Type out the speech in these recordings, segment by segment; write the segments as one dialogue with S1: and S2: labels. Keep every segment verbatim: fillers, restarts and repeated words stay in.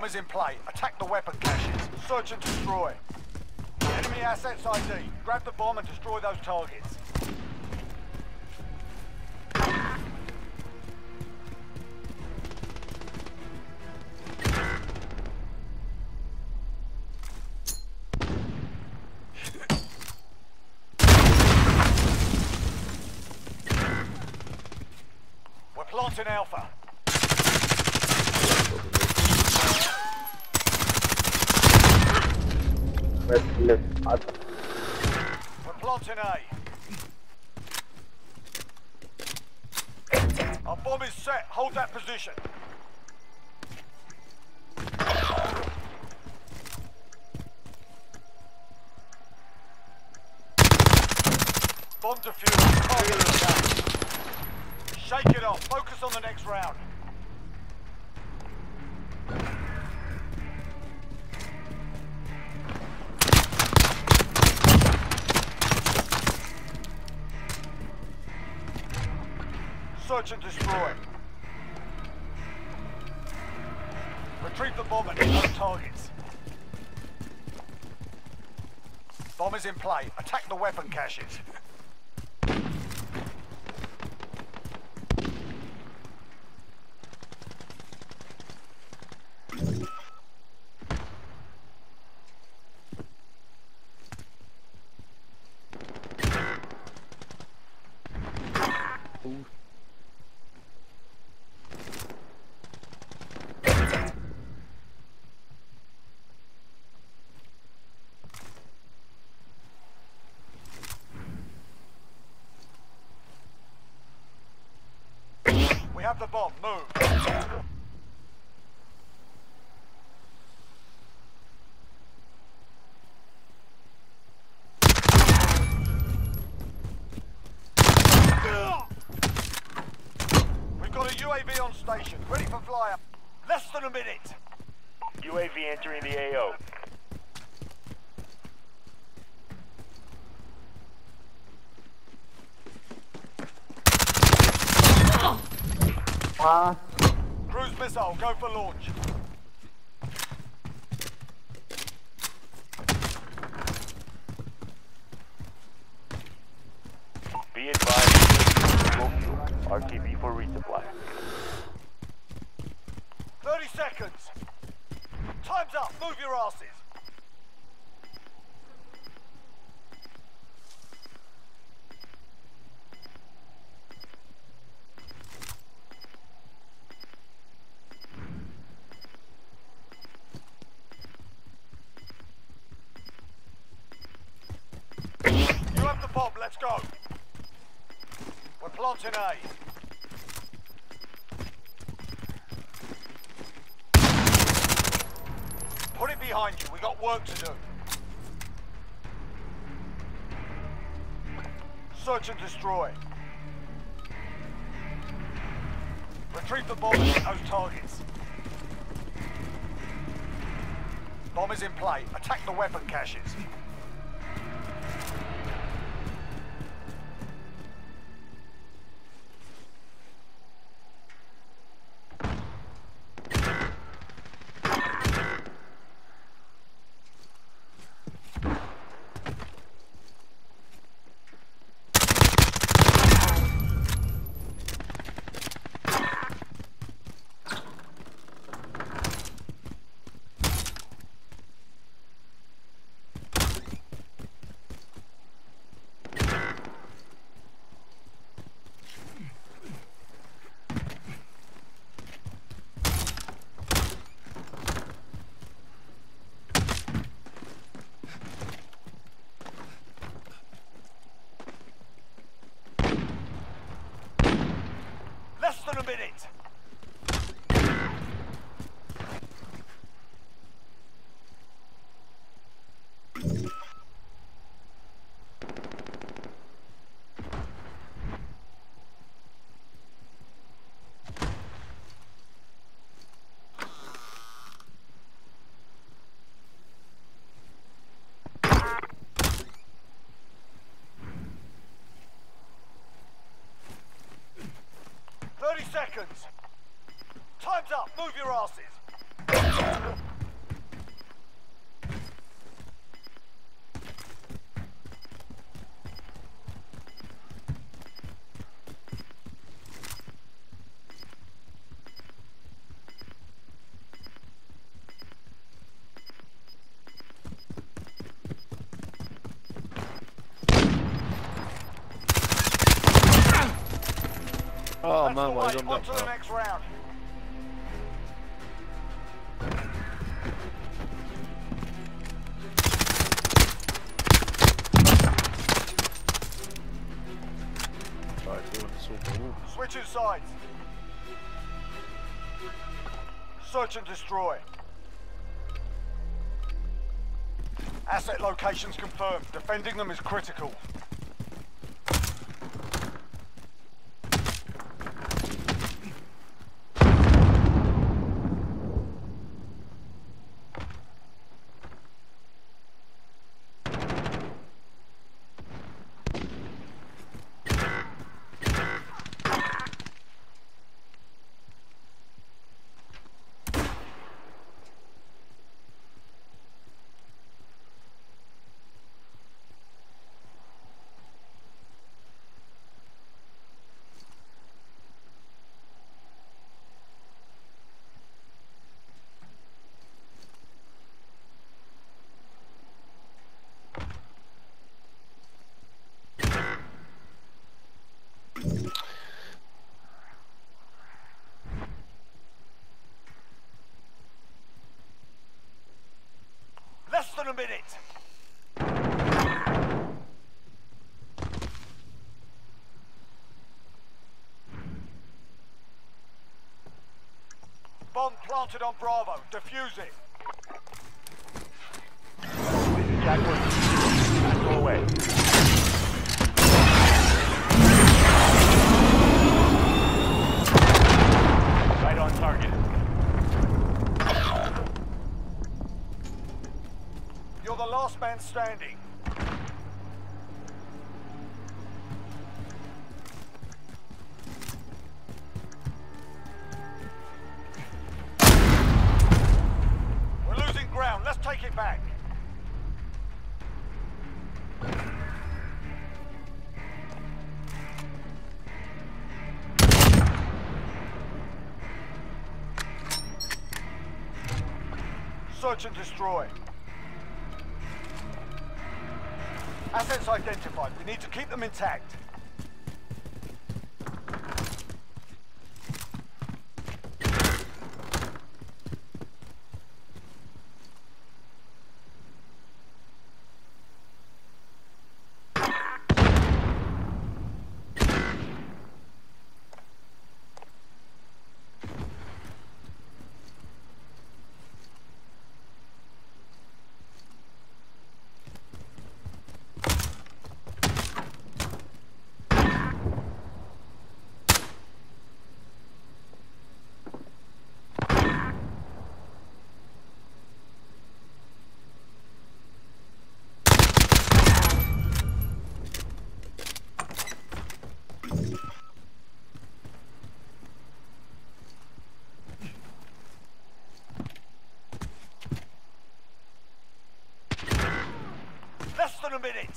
S1: is in play. Attack the weapon caches. Search and destroy. Enemy assets I D. Grab the bomb and destroy those targets. We're planting Alpha. We're planting A. Our bomb is set. Hold that position. Bomb defused. Target down. Shake it off. Focus on the next round. Search and destroy. Retrieve the bomb and hit those targets. Bomb is in play. Attack the weapon caches. We have the bomb. Move. We've got a U A V on station, ready for flyout. Less than a minute.
S2: U A V entering the A O.
S3: Ah.
S1: Cruise missile, go for launch.
S2: Be advised, R T B for resupply.
S1: thirty seconds. Time's up, move your asses. You have the bomb, let's go. We're planting A. Put it behind you, we got work to do. Search and destroy. Retrieve the bomb and hit those targets. Bomb is in play. Attack the weapon caches. Less than a minute. thirty seconds.
S3: Oh
S1: That's
S3: man,
S1: the
S3: why
S1: way.
S3: is on
S1: On to the
S3: that?
S1: next round.
S3: Right, if you want to sort the wall.
S1: Switching sides. Search and destroy. Asset locations confirmed. Defending them is critical. Less than a minute. Bomb planted on Bravo. Defuse it.
S2: Jaguar, go away. Right on target.
S1: You're the last man standing. We're losing ground. Let's take it back. Search and destroy. Assets identified. We need to keep them intact. Less than a minute.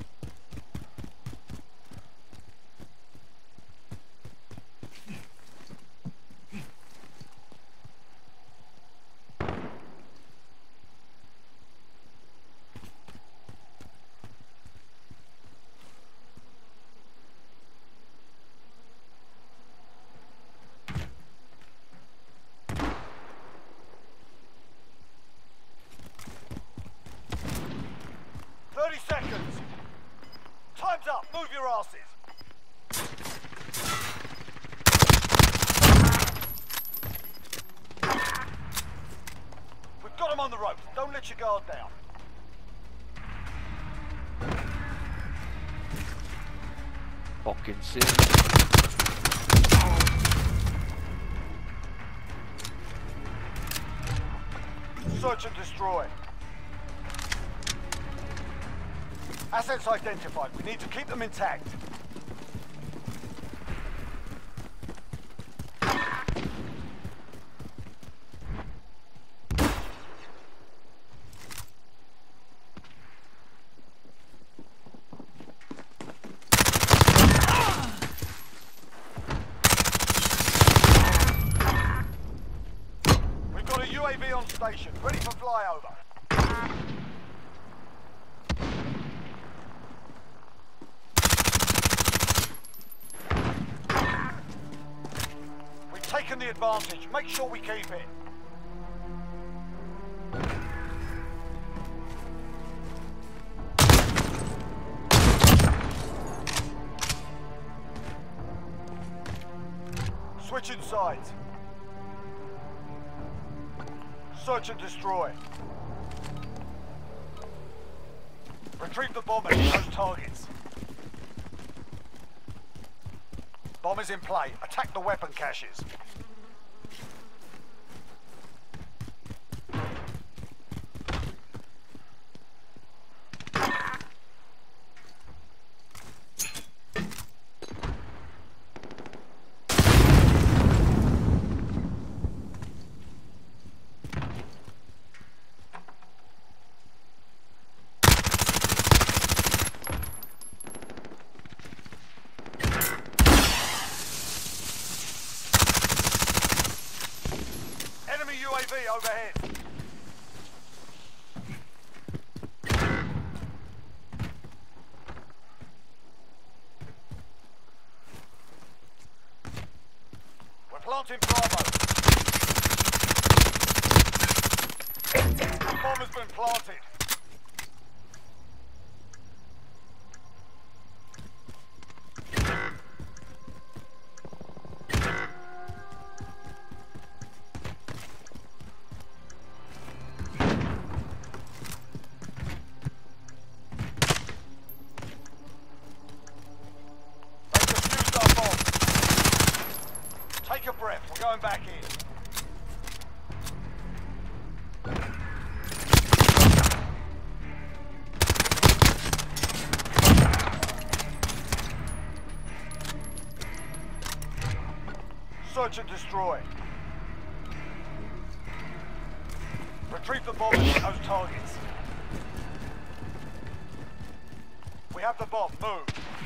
S1: Thirty seconds. Time's up. Move your asses. We've got them on the ropes. Don't let your guard down.
S3: Fucking sin.
S1: Search and destroy. Assets identified. We need to keep them intact. We've got a U A V on station, ready for flyover. advantage. Make sure we keep it. Switching sides. Search and destroy. Retrieve the bomb and those targets. Bomb is in play. Attack the weapon caches. U A V overhead. We're planting Bravo. The bomb has been planted. Take a breath, we're going back in. Search and destroy. Retrieve the bomb and hit those targets. We have the bomb, move.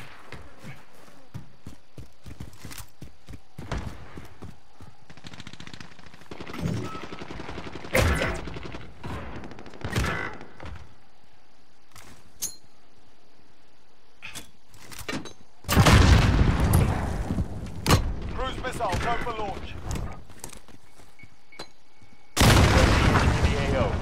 S1: Missile, go for launch.
S2: The A O.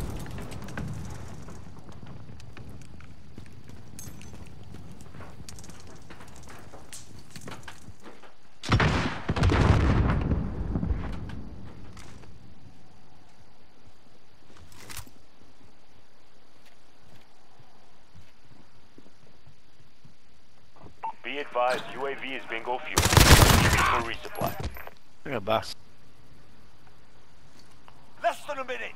S2: Be advised, U A V is bingo fuel. For resupply.
S3: Yeah, boss.
S1: Less than a minute.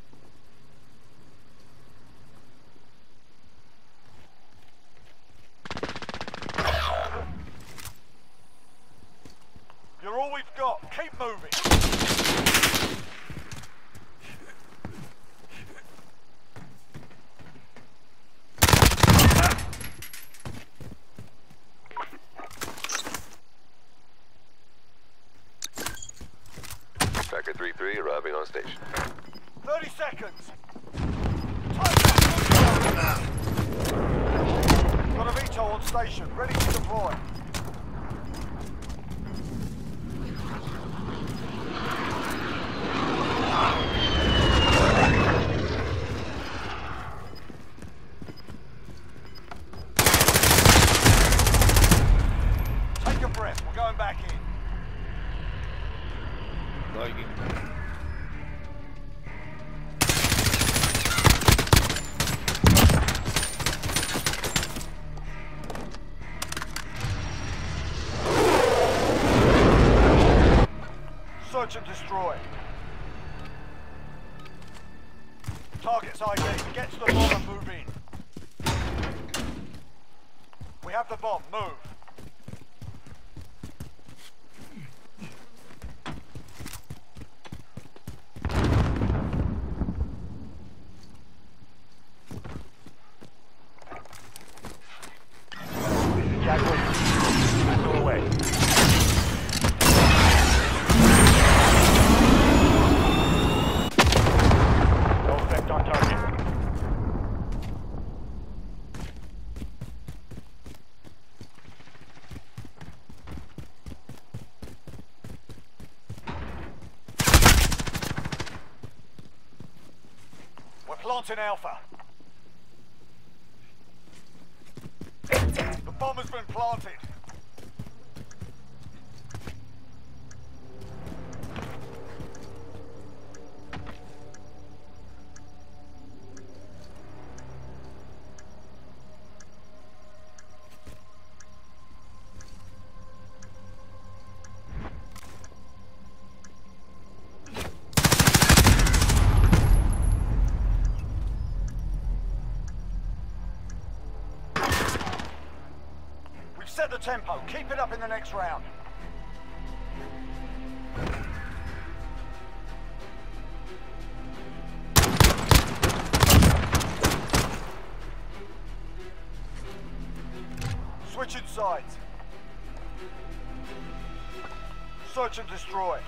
S1: You're all we've got. Keep moving.
S4: Tracker three three arriving on station.
S1: thirty seconds. Time up. Got a V TOL on station, ready to deploy. Take a breath, we're going back in.
S3: Lagging.
S1: Search and destroy. Targets I D. Get to the bomb and move in. We have the bomb. Move.
S2: Jack, go away. No effect on target.
S1: Planting Alpha. The bomb has been planted. Set the tempo. Keep it up in the next round. Switching sides. Search and destroy.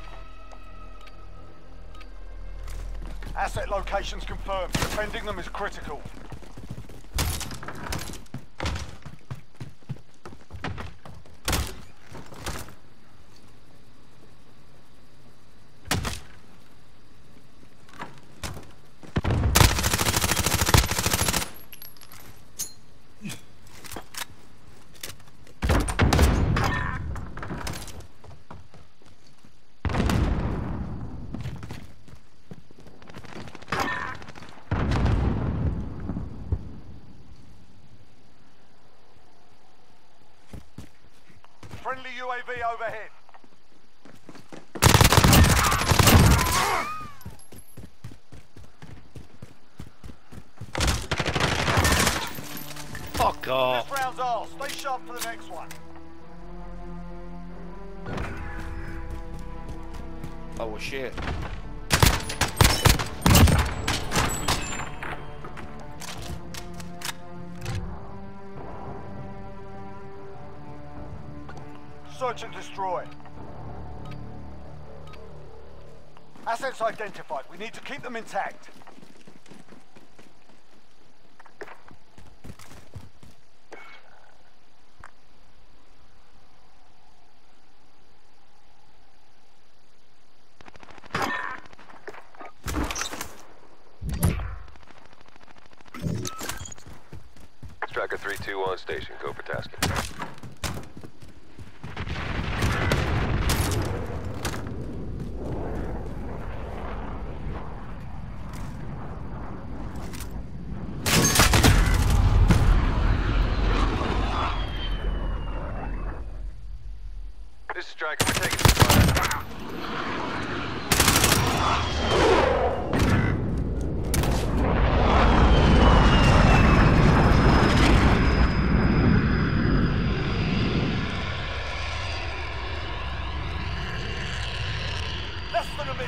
S1: Asset locations confirmed. Defending them is critical. Friendly U A V overhead.
S3: Fuck off.
S1: This round's ours. Stay sharp for the next one.
S3: Oh shit.
S1: Search and destroy. Assets identified. We need to keep them intact.
S4: Striker three two on station. Go for tasking. This is Striker. We're taking some fire.
S1: Less than a minute.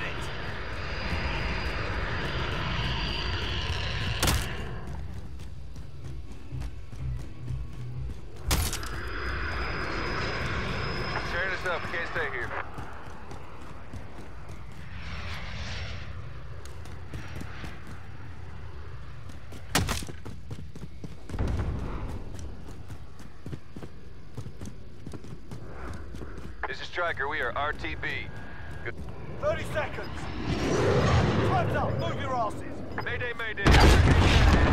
S4: Tearing us up. We can't stay here. This is Striker. We are R T B. Good.
S1: thirty seconds. Time's up. Move your asses.
S4: Mayday, mayday.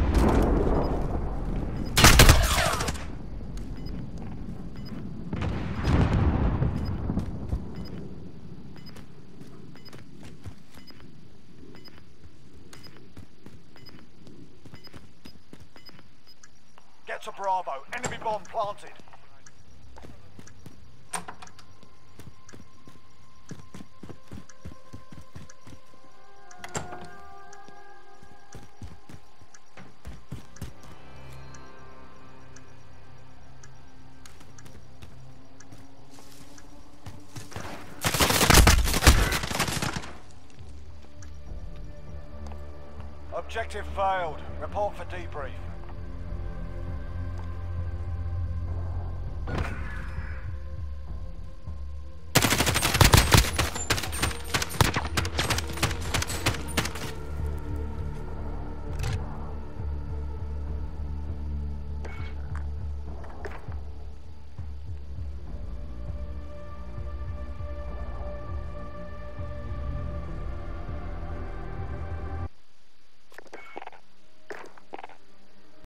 S1: Get to Bravo. Enemy bomb planted. Objective failed. Report for debrief.